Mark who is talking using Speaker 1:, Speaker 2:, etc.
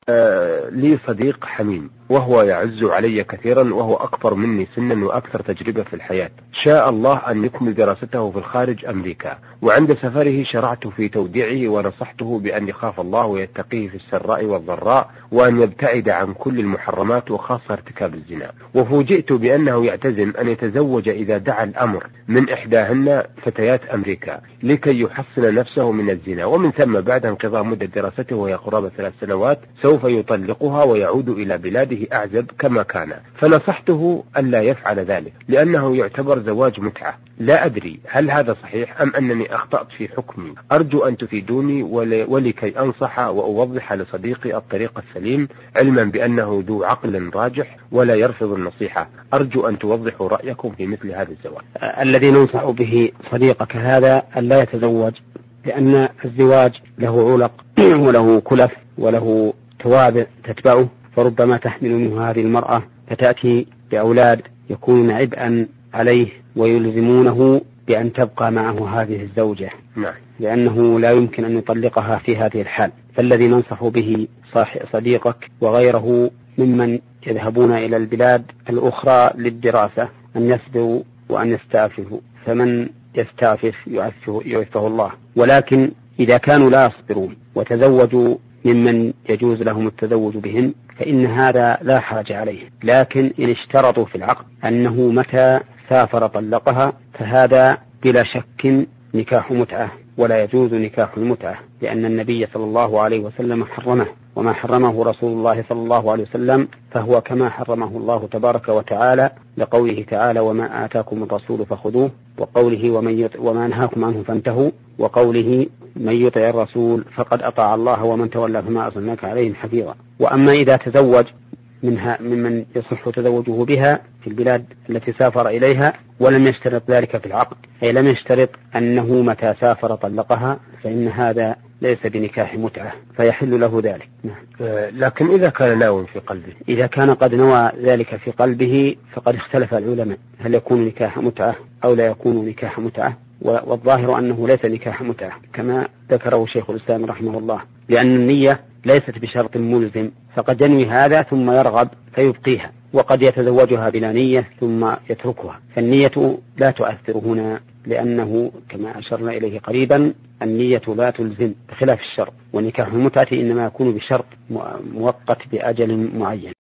Speaker 1: لي صديق حميم وهو يعز علي كثيرا وهو أكبر مني سنا وأكثر تجربة في الحياة. شاء الله أن يكمل دراسته في الخارج أمريكا، وعند سفره شرعت في توديعه ونصحته بأن يخاف الله ويتقيه في السراء والضراء، وأن يبتعد عن كل المحرمات وخاصة ارتكاب الزنا. وفوجئت بأنه يعتزم أن يتزوج إذا دعا الأمر من إحداهن فتيات أمريكا لكي يحصن نفسه من الزنا، ومن ثم بعد انقضاء مدة دراسته وهي قرابة 3 سنوات سوف يطلقها ويعود إلى بلاده أعزب كما كان. فنصحته ألا يفعل ذلك لأنه يعتبر زواج متعة. لا أدري هل هذا صحيح أم أنني أخطأت في حكمي؟ أرجو أن تفيدوني ولكي أنصح وأوضح لصديقي الطريق السليم، علما بأنه ذو عقل راجح ولا يرفض النصيحة. أرجو أن توضحوا رأيكم في مثل هذا الزواج.
Speaker 2: الذي ننصح به صديقك هذا ألا يتزوج، لأن الزواج له علق وله كلف وله توابع تتبعه، فربما تحمل منه هذه المرأة فتأتي بأولاد يكونون عبئا عليه ويلزمونه بأن تبقى معه هذه الزوجة.
Speaker 1: نعم.
Speaker 2: لأنه لا يمكن أن يطلقها في هذه الحال. فالذي ننصح به صديقك وغيره ممن يذهبون إلى البلاد الأخرى للدراسة أن يصبروا وأن يستعففوا، فمن يستعفف يعفه الله. ولكن إذا كانوا لا يصبرون وتزوجوا ممن يجوز لهم التزوج بهم فإن هذا لا حرج عليه، لكن إن اشترطوا في العقد أنه متى سافر طلقها فهذا بلا شك نكاح متعة، ولا يجوز نكاح المتعة، لأن النبي صلى الله عليه وسلم حرمه، وما حرمه رسول الله صلى الله عليه وسلم فهو كما حرمه الله تبارك وتعالى، لقوله تعالى وما آتاكم الرسول فخذوه، وقوله وما نهاكم عنه فانتهوا، وقوله من يطع الرسول فقد أطاع الله ومن تولى فما أرسلناك عليهم حفيظا. وأما إذا تزوج ممن يصح تزوجه بها في البلاد التي سافر إليها ولم يشترط ذلك في العقد، أي لم يشترط أنه متى سافر طلقها، فإن هذا ليس بنكاح متعة فيحل له ذلك.
Speaker 1: لكن إذا كان ناوي في قلبه،
Speaker 2: إذا كان قد نوى ذلك في قلبه فقد اختلف العلماء هل يكون نكاح متعة أو لا يكون نكاح متعة، والظاهر أنه ليس نكاح متعة كما ذكره شيخ الإسلام رحمه الله، لأن النية ليست بشرط ملزم، فقد ينوي هذا ثم يرغب فيبقيها، وقد يتزوجها بلا نية ثم يتركها، فالنية لا تؤثر هنا، لأنه كما أشرنا إليه قريبا النية لا تلزم بخلاف الشرط، ونكاح المتعة إنما يكون بشرط مؤقت بأجل معين.